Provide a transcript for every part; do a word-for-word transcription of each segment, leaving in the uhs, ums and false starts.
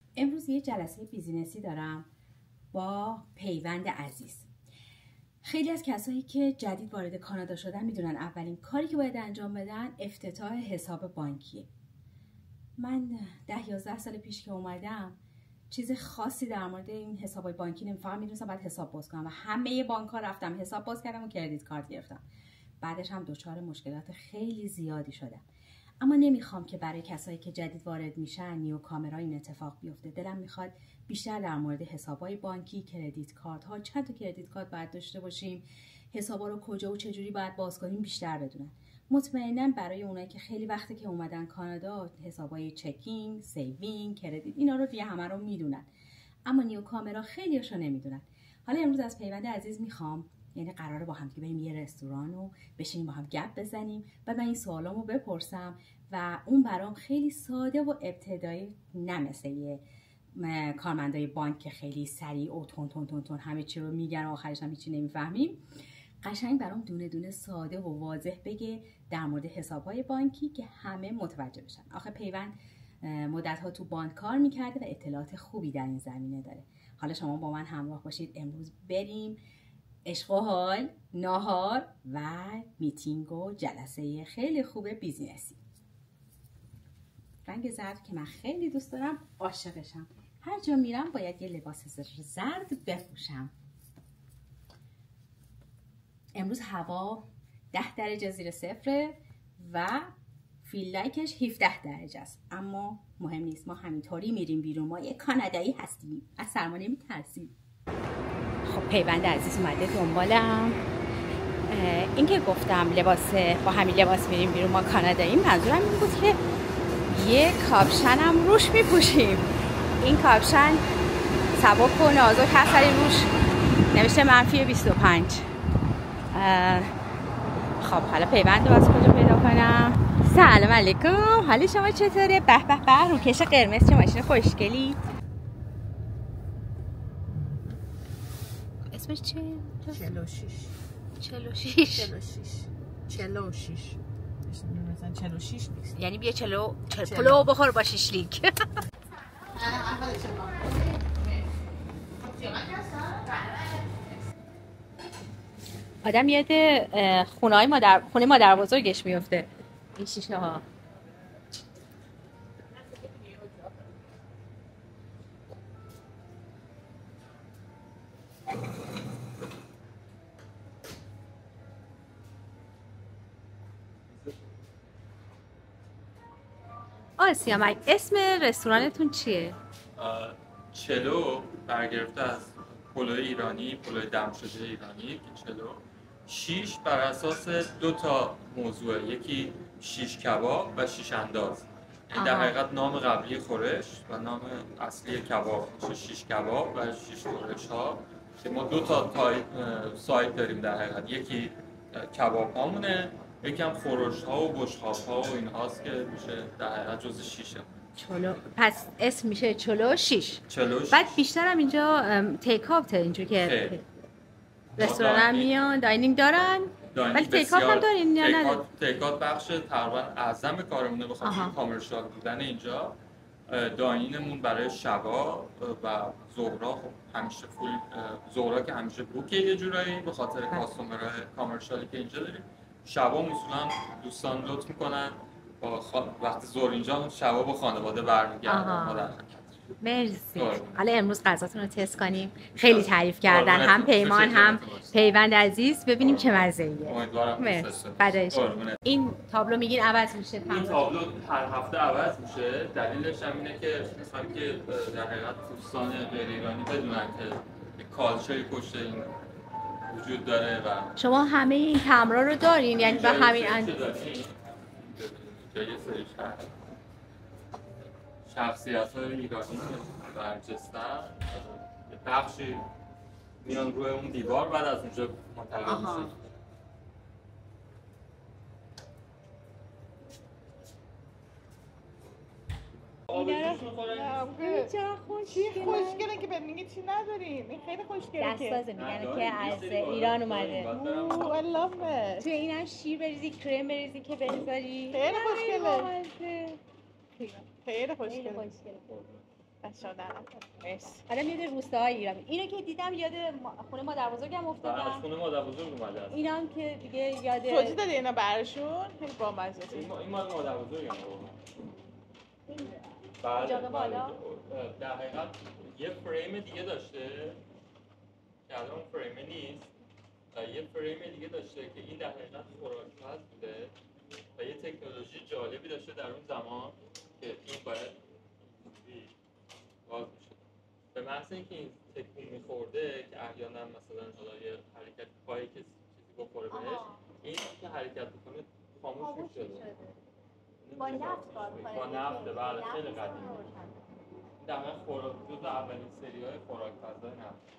امروز یه جلسه بیزینسی دارم با پیوند عزیز. خیلی از کسایی که جدید وارد کانادا شدن میدونن اولین کاری که باید انجام بدن افتتاح حساب بانکیه. من ده یازده سال پیش که اومدم چیز خاصی در مورد این حسابای بانکی نمی‌فهمم، میدونستم باید حساب باز کنم و همه بانک‌ها رفتم حساب باز کردم و کردیت کارت گرفتم. بعدش هم دچار مشکلات خیلی زیادی شدم. اما نمیخوام که برای کسایی که جدید وارد میشن نیو کامرا این اتفاق بیفته. دلم میخواد بیشتر در مورد حسابای بانکی، کردیت کارت ها، چند تا کردیت کارت باید داشته باشیم، حسابا رو کجا و چجوری باید باز کنیم بیشتر بدونن. مطمئنا برای اونایی که خیلی وقته که اومدن کانادا حسابای چکینگ، سیوینگ، کردیت اینا رو دیگه همه رو میدونن، اما نیو کامرا خیلیاشو نمیدونن. حالا امروز از پیوند عزیز میخوام، یعنی قراره با هم که بریم یه رستوران و بشینیم با هم گپ بزنیم و من این سوالامو بپرسم و اون برام خیلی ساده و ابتدایی، نه مثل یه کارمندای بانک که خیلی سریع و تون تون تون تون همه چی رو میگن و آخرش هم هیچی نمیفهمیم. قشنگ برام دونه دونه ساده و واضح بگه در مورد حسابهای بانکی که همه متوجه بشن. آخه پیوند مدت‌ها تو بانک کار میکرده و اطلاعات خوبی در این زمینه داره. حالا شما با من همراه باشید، امروز بریم عشق و حال، ناهار و میتینگ و جلسه خیلی خوب بیزینسی. رنگ زرد که من خیلی دوست دارم، عاشقشم. هر جا میرم باید یه لباس زرد بپوشم. امروز هوا ده درجه زیر صفره و فیل لایکش هفده درجه است، اما مهم نیست، ما همینطوری میریم بیرون. ما یه کانادایی هستیم، از سرما نمیترسیم. خب پیوند عزیز اومده دنبالم. این که گفتم لباس با همین لباس میریم بیرون ما کانادایی، منظورم این بود که یه کاپشن هم روش میپوشیم. این کاپشن سبک و نازک هست، ولی روش نوشته منفی بیست و پنج. خب حالا پیوند رو از کجا پیدا کنم؟ سلام علیکم، حالی شما چطوره؟ به به به، روکش قرمز، چه ماشین خوشگلی. اسمش چیه؟ چهل و شش. چهل و شش. چهل و شش. چهل و شش. مثلا چهل و شش نیست. یعنی بیا چلو چل پلو بخور با شیشلیک. آدم یاد خونه های مادر خونه مادر بزرگش میفته این شیشه ها. آسیامک، اسم رستورانتون چیه؟ چلو برگرفته از پلوی ایرانی، پلوی دم شده ایرانی که چلو. شیش بر اساس دو تا موضوع، یکی شیش کباب و شیش انداز. این در حقیقت نام قبلی خورش و نام اصلی کباب میشه شیش کباب و شیش خورش ها که ما دو تا سایت داریم در حقیقت. یکی کباب هامونه، یکی هم خورش ها و بشقاب ها و این هاست که میشه در حقیقت جز شیشه. چلو، پس اسم میشه چلو شیش. چلو شیش. بعد بیشتر هم اینجا تیک آوت اینجور که رستوران هم میان داینینگ دارن، ولی تیک آوت هم دارین یا نه؟ تیک آوت بخش تقریبا اعظم کارمونه به خاطر کامرشال بودن اینجا. داینینمون برای شبا و ظهرا خب همیشه فول، ظهرا که همیشه بوکه یه جورایی به خاطر کاستومرهای کامرشالی که اینجا داریم. شبا اصولا دوستان لطف میکنن با خان... وقتی ظهر اینجا شبا با خانواده برمیگردن مادر. مرسی. حالا امروز غذاتون رو تست کنیم. خیلی تعریف کردن هم پیمان هم پیوند عزیز، ببینیم چه مزه‌ایه. امیدوارم مرسی. بعدش این تابلو میگین عوض میشه؟ این تابلو هر هفته عوض میشه. دلیلش هم اینه که مثلا که در حقیقت دوستان غیر ایرانی بدونن که کالچری پشت این وجود داره و شما همه این تمرا رو دارین، یعنی به همین اندازه جای سری شخصیت های ایرانی که برجستن یه بخشی میان روی اون دیوار، بعد از اونجا منتقل میشه. چرا خوشگله که به میگه چی نداریم. این خیلی خوشگله که دستازه میگن که از ایران اومده. اوه I love it. توی اینم شیر بریزی، کرم بریزی که بذاری. خیلی خوشگله. خیلی خوشگله. دست شما در نکنه. مرسی. حالا میاد روستاهای ایران. اینو که دیدم یاد ما- خونه مادر بزرگم بعد افتادم. خونه مادر بزرگ اومده است. اینم که دیگه یاد توضیح دادی اینا براشون؟ خیلی بامزه. این ما- این مال مادر بزرگم بود. این بله اجاقه بله. بالا؟ در حقیقت یه فریم دیگه داشته که الان اون فریم نیست و یه فریم دیگه داشته که این در حقیقت خوراک‌پز بوده و یه تکنولوژی جالبی داشته در اون زمان که این باید اینجوری باز می‌شد. به محض اینکه این تکون می‌خورده که احیانا مثلا حالا یه حرکت پای کسی چیزی بخوره بهش، این که حرکت بکنه خاموش می‌شده. با نفت کار می‌کنه. با نفت بله خیلی قدیمی. در واقع خوراک جزو اولین سری‌های خوراک‌پزای نفت.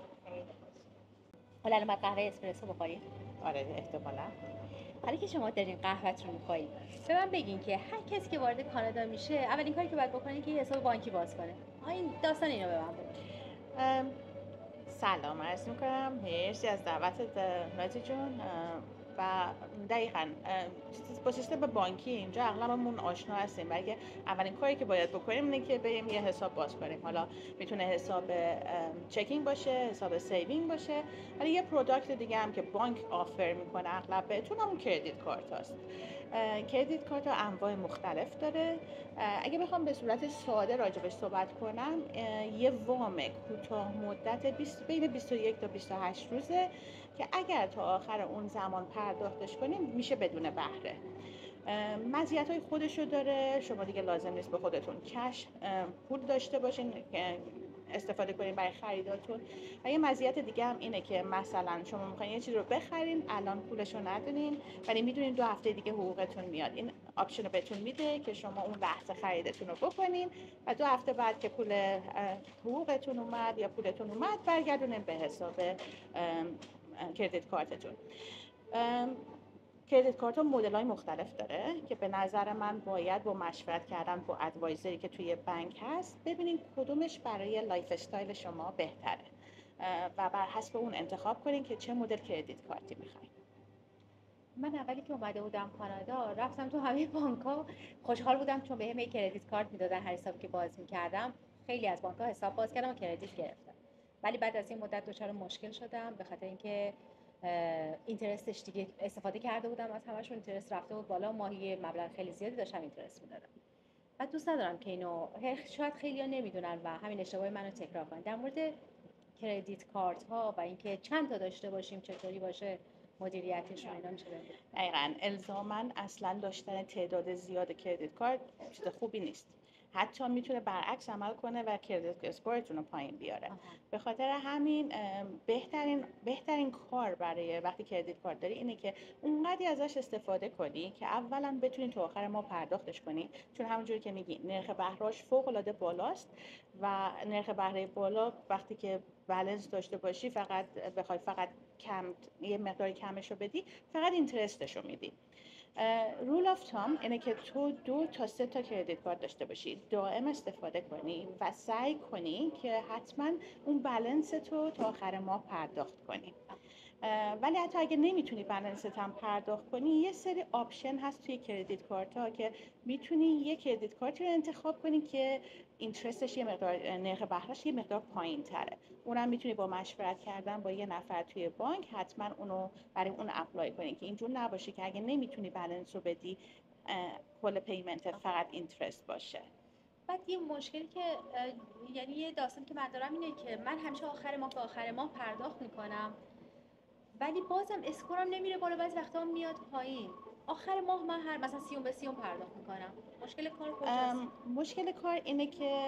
حالا الان باید قهوه اسپرسو بخوریم. آره احتمالاً. حالا که شما دارین قهوه‌تون رو می‌خورید، به من بگین که هر کسی که وارد کانادا میشه، اولین کاری که باید بکنه که یه حساب بانکی باز کنه. ها این داستان اینو به من بگین. سلام عرض میکنم، مرسی از دعوتت نازی جون. و دقیقاً با سیستم بانکی اینجا اغلبمون آشنا هستیم، ولی اولین کاری که باید بکنیم اینه که بریم یه حساب باز کنیم. حالا میتونه حساب چکینگ باشه، حساب سیوینگ باشه، ولی یه پروداکت دیگه هم که بانک آفر میکنه اغلب بهتون همون کردیت کارت هست. کردیت کارت ها انواع مختلف داره. اگه بخوام به صورت ساده راجبش صحبت کنم، یه وام کوتاه مدت بیست بین بیست و یک تا بیست و هشت روزه که اگر تا آخر اون زمان پرداختش کنیم میشه بدون بهره. مزیت‌های خودشو داره. شما دیگه لازم نیست به خودتون کش پول داشته باشین استفاده کنین برای خریداتون. و یه مزیت دیگه هم اینه که مثلا شما میخواین یه چیز رو بخرین، الان پولش رو ندونین ولی میدونین دو هفته دیگه حقوقتون میاد. این آپشن رو بهتون میده که شما اون لحظه خریدتون رو بکنین و دو هفته بعد که پول حقوقتون اومد یا پولتون اومد برگردونین به حساب کردیت کارتتون. کردیت کارت ها مدل های مختلف داره که به نظر من باید با مشورت کردن با ادوایزری که توی بانک هست ببینین کدومش برای لایف استایل شما بهتره و بر حسب اون انتخاب کنین که چه مدل کردیت کارتی میخواین. من اولی که اومده بودم کانادا رفتم تو همه بانک‌ها، خوشحال بودم چون بهم یک کردیت کارت میدادن هر حسابی که باز می‌کردم. خیلی از بانک‌ها حساب باز کردم و کردیت گرفتم. ولی بعد از این مدت دچار مشکل شدم به خاطر اینکه اینترستش دیگه استفاده کرده بودم از همشون، اینترست رفته بود بالا، ماهی مبلغ خیلی زیادی داشتم اینترست میدادم. بعد دوست ندارم که اینو شاید خیلی‌ها نمیدونن و همین اشتباه منو تکرار کنن. در مورد کردیت کارت ها و اینکه چند تا داشته باشیم، چطوری باشه مدیریتش رو اینا میشه بگیم. دقیقاً الزاماً اصلاً داشتن تعداد زیاد کردیت کارت چیز خوبی نیست. حتی میتونه برعکس عمل کنه و کردیت اسکورتون رو پایین بیاره. آها. به خاطر همین بهترین بهترین کار برای وقتی کردیت کارت داری اینه که اونقدی ازش استفاده کنی که اولا بتونی تا آخر ماه پرداختش کنی، چون همونجوری که میگی نرخ بهره‌اش فوق العاده بالاست و نرخ بهره بالا وقتی که بالانس داشته باشی فقط بخوای فقط کم یه مقداری کمش رو بدی فقط اینترستش رو میدی. رول آف تام اینه که تو دو تا سه تا کردیت کارت داشته باشی، دائم استفاده کنی و سعی کنی که حتما اون بالانس تو تا آخر ماه پرداخت کنی. ولی حتی اگه نمیتونی بالانست هم پرداخت کنی یه سری آپشن هست توی کردیت کارت ها که میتونی یه کردیت کارتی رو انتخاب کنی که اینترستش یه مقدار نرخ بهره‌اش یه مقدار پایین تره. اونم میتونی با مشورت کردن با یه نفر توی بانک حتما اونو برای اون اپلای کنی که اینجور نباشه که اگه نمیتونی بالانس رو بدی کل پیمنت فقط اینترست باشه. بعد یه مشکلی که یعنی یه داستانی که من دارم اینه که من همیشه آخر ماه به آخر ماه پرداخت میکنم ولی بازم اسکورم نمیره بالا، بعضی وقتا میاد پایین. آخر ماه من هر مثلا سیوم به سیوم پرداخت میکنم. مشکل کار کجاست؟ مشکل کار اینه که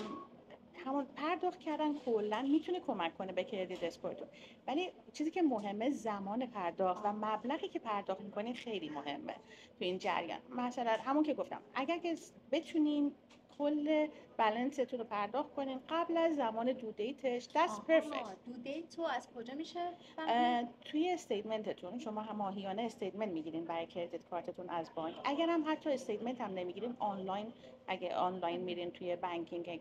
همون پرداخت کردن کلا میتونه کمک کنه به کردیت اسکورتون، ولی چیزی که مهمه زمان پرداخت و مبلغی که پرداخت میکنین خیلی مهمه تو این جریان. مثلا همون که گفتم اگر که بتونین کل بالانستون رو پرداخت کنین قبل از زمان دو دیتش دست پرفکت. دو دیت تو از کجا میشه؟ توی استیتمنتتون شما هم ماهیانه استیتمنت میگیرین برای کردیت کارتتون از بانک. اگر هم حتی استیتمنت هم نمیگیرین آنلاین، اگه آنلاین میرین توی بانکینگ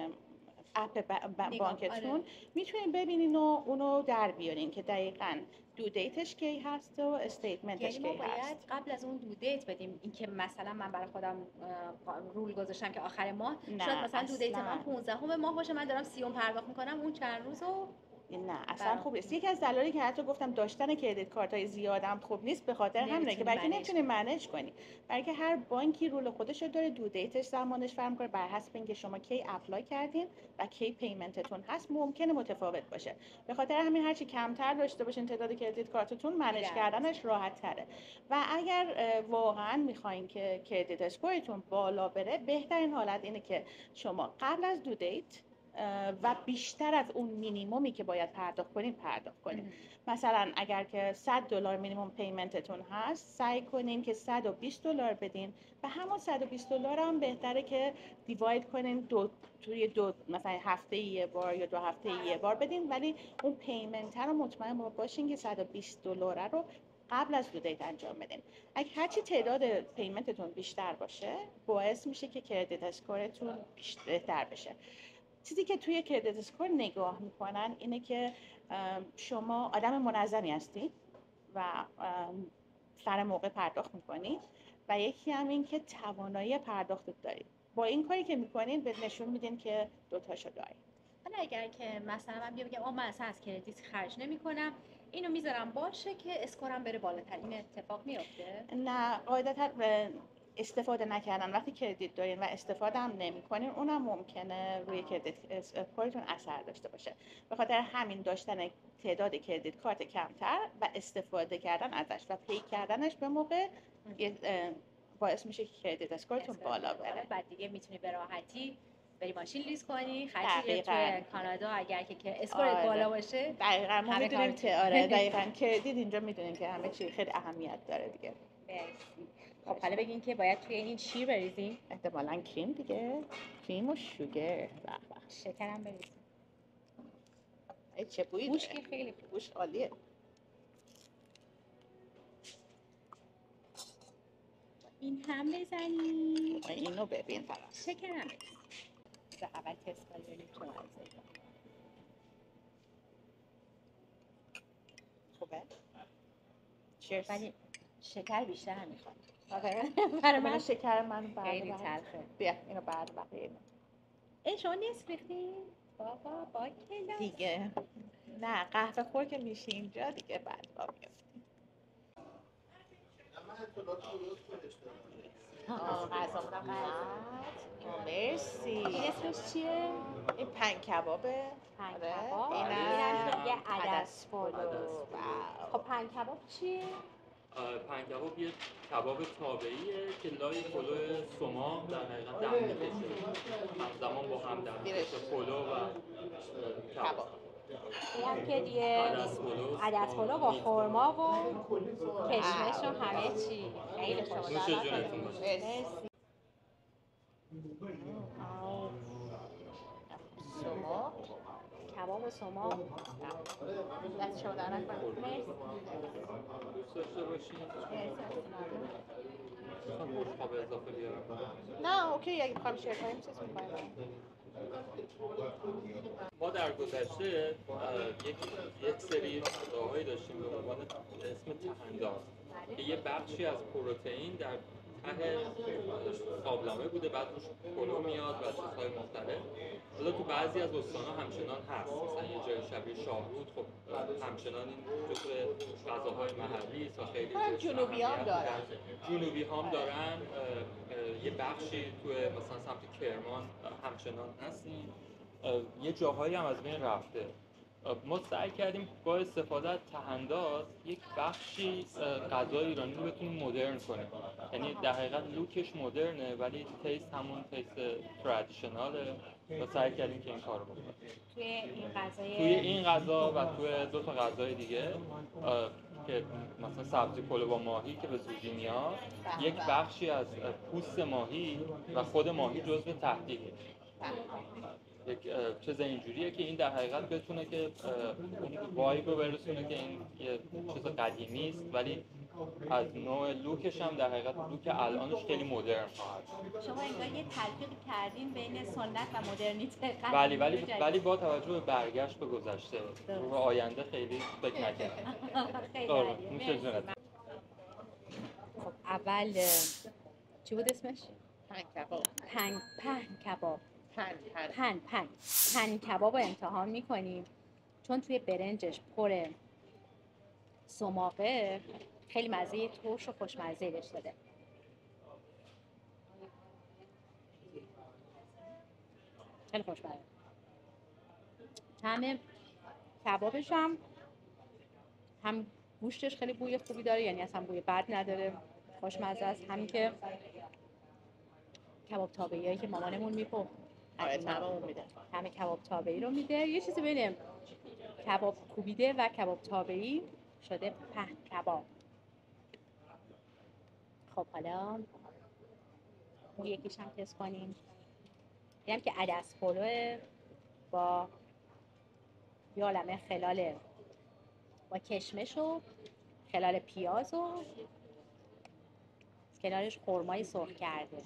اپ بانکتون میتونین ببینین و اونو در بیارین که دقیقاً دو دیتش کی هست و استیتمنتش یعنی ما کی باید هست. قبل از اون دو دیت بدیم. اینکه مثلا من برای خودم رول گذاشتم که آخر ماه نه، شاید مثلا دو دیت اصلاً. من پانزدهم ماه باشه، من دارم سی پرداخت میکنم، اون چند روزو نه اصلا خوب نیست. یکی از دلایلی که حتی گفتم داشتن کردیت کارت های زیادم خوب نیست به خاطر همینه که برای نمیتونی منیج کنی، برای که هر بانکی رول خودش رو داره، دو دیتش زمانش فرق می‌کنه بر حسب اینکه شما کی اپلای کردین و کی پیمنتتون هست ممکنه متفاوت باشه. به خاطر همین هرچی کمتر داشته باشین تعداد کردیت کارتتون منیج کردنش راحت تره. و اگر واقعا میخواین که کردیت اسکورتون بالا بره، بهترین حالت اینه که شما قبل از دو دیت و بیشتر از اون مینیمومی که باید پرداخت کنین پرداخت کنین. مثلا اگر که صد دلار مینیمم پیمنتتون هست، سعی کنین که صد و بیست دلار بدین و همون صد و بیست دلار هم بهتره که دیواید کنین دو توی دو مثلا هفته یه بار یا دو هفته یه بار بدین، ولی اون پیمنت رو مطمئن باشین که صد و بیست دلار رو قبل از دو دیت انجام بدین. اگه هرچی تعداد پیمنتتون بیشتر باشه، باعث میشه که کردیت اسکورتون بهتر بشه. چیزی که توی کردیت اسکور نگاه میکنن اینه که شما آدم منظمی هستی و سر موقع پرداخت میکنید و یکی هم این که توانایی پرداخت دارید. با این کاری که میکنین به نشون میدین که دوتاشو دارید. حالا اگر که مثلا من بیام بگم آ من اصلا از کردیت خرج نمیکنم، اینو میذارم باشه که اسکورم بره بالاتر، این اتفاق میفته؟ نه قاعدتا استفاده نکردن وقتی کردیت دارین و استفاده هم نمی‌کنین، اونم ممکنه روی کردیت اسکورتون اثر داشته باشه. به خاطر همین داشتن تعداد کردیت کارت کمتر و استفاده کردن ازش و پی کردنش به موقع باعث میشه که کردیت اسکورتون بالا بره. بعد دیگه میتونی به راحتی بری ماشین لیز کنی، خرجی توی کانادا اگر که اسکورت آره. بالا باشه. دقیقاً ما میدونیم که آره دقیقاً کردیت اینجا میدونیم که همه چی خیلی اهمیت داره دیگه. مرسی. خب حالا بگین که باید توی این شیر بریزیم؟ احتمالاً کریم دیگه، کریم و شوگر. شکرم بریزیم. ای چه بویی بوش که خیلی بوش عالیه. این هم بزنیم. اینو ببین فقط. شکرم بریزیم. به اول تست کنیم ببینیم چه مزه‌ای. خوبه؟ چیرز. ولی شکر بیشتر هم میخوام. آره. برای من شکر من بعد خیلی تلخه. بیا اینو بعد بقیه. ای شما نصف ریختین؟ بابا با کلاس. دیگه نه قهوه خور که میشی اینجا دیگه بعد با میافتیم. آه غذا بودم قد. مرسی. این اسمش چیه؟ این پنج کبابه. پنج کباب. اینم یه عدس پلو. خب پنج کباب چیه؟ پنج کباب یه کباب تابعیه که لای پلو سوما در حقیقت دم میکشه، همزمان با هم دم میکشه پلو و کباب. این که دیگه عدس پلو با خورما و کشمش و همه چی. خیلی خوشمزه. نوش جونتون باشه. مرسی. سوما کباب سوما. دست شما در نکنه. مرسی. دوست داشته باشین. مثلا بشقاب اضافه بیارم. نه اوکی اگه بخوایم شیر کنیم چیز می‌کنیم. ما در گذشته یک یک سری غذاهایی داشتیم به عنوان اسم تهنداز که یه بخشی از پروتئین در ته قابلمه بوده، بعد روش پلو میاد و چیزهای مختلف. حالا تو بعضی از استان‌ها همچنان هست، مثلا یه جای شبیه شاهرود خب همچنان این جزو غذاهای محلی است و خیلی جنوبی هم دارن. جنوبی هم دارن. یه بخشی تو مثلا سمت کرمان همچنان هستیم، یه جاهایی هم از بین رفته. ما سعی کردیم با استفاده از تهنداز یک بخشی غذای ایرانی رو بتونیم مدرن کنیم، یعنی در حقیقت لوکش مدرنه ولی تیست همون تیست ترادیشناله و سعی کردیم که این کار رو بکنیم توی این غذای توی این غذا و توی دو تا غذای دیگه که مثلا سبزی پلو با ماهی که به زودی میاد، یک بخشی از پوست ماهی و خود ماهی جزو تهدیگه. یک چیز اینجوریه که این در حقیقت بتونه که اون وایب رو برسونه که این یه چیز قدیمی است ولی از نوع لوکش هم در حقیقت لوک الانش خیلی مدرن خواهد. شما انگار یه تلفیقی کردین بین سنت و مدرنیته. ولی ولی ولی با توجه به برگشت به گذشته رو آینده خیلی فکر نکردم. خیلی عالی. خب اول چی بود اسمش؟ پن کباب. پن پن کباب. پن پن پن پن پن کباب رو امتحان میکنیم چون توی برنجش پر سماقه خیلی مزه ترش و خوشمزه بهش داده. خیلی خوشمزه. طعم کبابش هم هم گوشتش خیلی بوی خوبی داره، یعنی اصلا بوی بد نداره، خوشمزه است. همین که کباب تابعیایی که مامانمون میپخت آره طعممون میده. طعم کباب تابعی رو میده. یه چیزی بین کباب کوبیده و کباب تابعی شده پهن کباب. خب حالا اون یکیش هم تست کنیم. دیدم که عدس پلو با یه عالمه خلال با کشمش و خلال پیاز و کنارش خرمای سرخ کرده.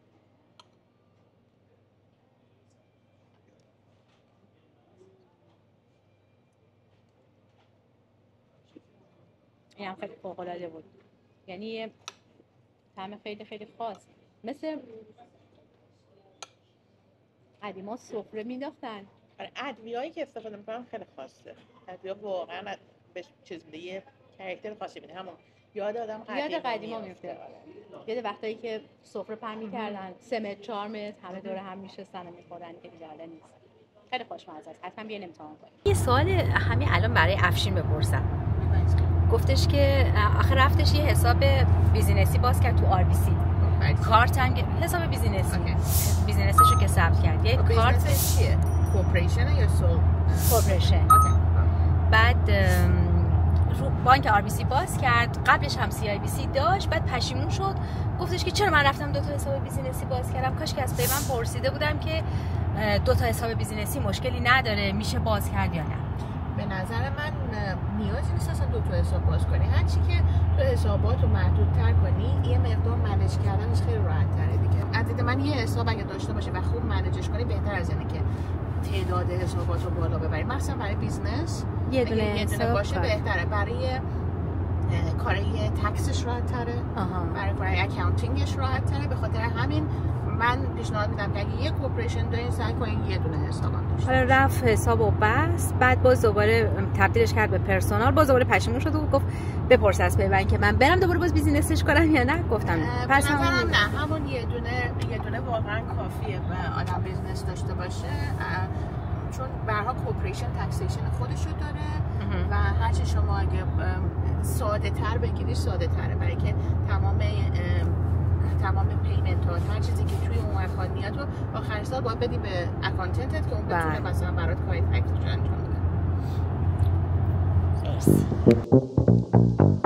این هم خیلی فوق‌العاده بود، یعنی یه طعم خیلی خیلی خاص. مثل قدیما سفره مینداختن. ادویه‌ای که استفاده میکنم خیلی خاصه. ادویه واقعا به چیز میده، یه کاراکتر خاصی میده. همون یاد آدم قدیما یاد قدیما میفته. یاد وقتایی که سفره پهن میکردن، سه متر چهار متر همه دور هم میشستن و میخوردن که دیگه الان نیست. خیلی خوشمزه است. حتما بیاین امتحان کنید. یه سوال همین الان برای افشین بپرسم. گفتش که آخه رفتش یه حساب بیزینسی باز کرد تو آر بی سی. کارت هم حساب بیزینسی. بیزینسشو که ثبت کرد. یه کارت چیه؟ کورپوریشن یا سول؟ کورپوریشن. بعد رو بانک آر بی سی باز کرد، قبلش هم سی آی بی سی داشت، بعد پشیمون شد، گفتش که چرا من رفتم دو تا حساب بیزینسی باز کردم، کاش که از پیمان پرسیده بودم که دو تا حساب بیزینسی مشکلی نداره، میشه باز کرد یا نه. به نظر من نیازی نیست اصلا دو تا حساب باز کنی. هر چی که تو حسابات رو محدودتر کنی، یه مقدار منیج کردنش خیلی راحت‌تره دیگه. از دید من یه حساب اگه داشته باشه و خوب منیجش کنی بهتر از اینه که تعداد حسابات رو بالا ببری. مثلا برای بیزنس یه دونه حساب باشه بهتره. برای کارای تکسش راحت‌تره، برای کارای اکاونتینگش راحت‌تره. به خاطر همین من پیشنهاد میدم که اگه یه کورپوریشن دارین سعی کنین یه دونه حساب هم داشته باشین. حالا رفت حسابو بس، بعد باز دوباره تبدیلش کرد به پرسونال، باز دوباره پشیمون شد و گفت بپرس از پیوند که من برم دوباره باز بیزینسش کنم یا نه. گفتم پس هم نه، همون یه دونه یه دونه واقعا کافیه و آدم بیزینس داشته باشه، چون به هر حال کورپوریشن تکسیشن خودشو داره و هرچی شما اگه ساده تر بگیری ساده تره، برای که تمام تمام پیمنت ها هر چیزی که توی اون اکانت میاد رو آخر سال باید بدی به اکانتنتت که اون بتونه مثلا برات کاری تکسش انجام بده.